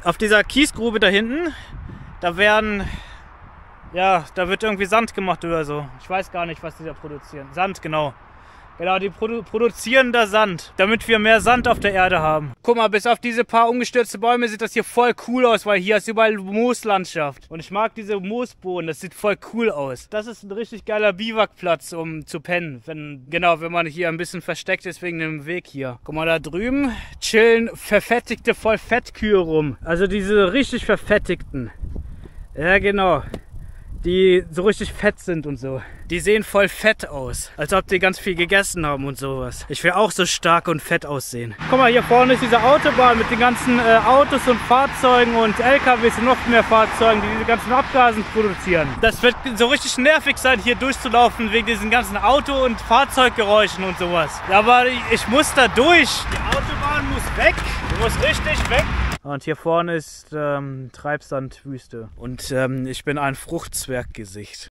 Auf dieser Kiesgrube da hinten, da wird irgendwie Sand gemacht oder so. Ich weiß gar nicht, was die da produzieren. Sand, genau. Genau, die produzieren da Sand, damit wir mehr Sand auf der Erde haben. Guck mal, bis auf diese paar umgestürzte Bäume sieht das hier voll cool aus, weil hier ist überall Mooslandschaft. Und ich mag diese Moosboden, das sieht voll cool aus. Das ist ein richtig geiler Biwakplatz, um zu pennen. Wenn man hier ein bisschen versteckt ist wegen dem Weg hier. Guck mal, da drüben chillen verfettigte Vollfettkühe rum. Also diese richtig verfettigten. Ja, genau. Die so richtig fett sind und so. Die sehen voll fett aus. Als ob die ganz viel gegessen haben und sowas. Ich will auch so stark und fett aussehen. Guck mal, hier vorne ist diese Autobahn mit den ganzen Autos und Fahrzeugen und LKWs und noch mehr Fahrzeugen, die diese ganzen Abgasen produzieren. Das wird so richtig nervig sein, hier durchzulaufen wegen diesen ganzen Auto- und Fahrzeuggeräuschen und sowas. Aber ich muss da durch. Die Autobahn muss weg. Die muss richtig weg. Und hier vorne ist Treibsandwüste. Und ich bin ein Fruchtzwerggesicht.